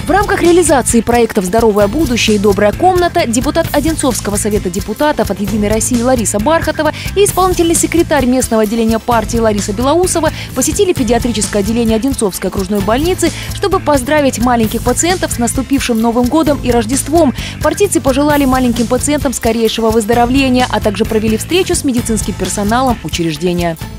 В рамках реализации проектов «Здоровое будущее» и «Добрая комната» депутат Одинцовского совета депутатов от «Единой России» Лариса Бархатова и исполнительный секретарь местного отделения партии Лариса Белоусова посетили педиатрическое отделение Одинцовской окружной больницы, чтобы поздравить маленьких пациентов с наступившим Новым годом и Рождеством. Партийцы пожелали маленьким пациентам скорейшего выздоровления, а также провели встречу с медицинским персоналом учреждения.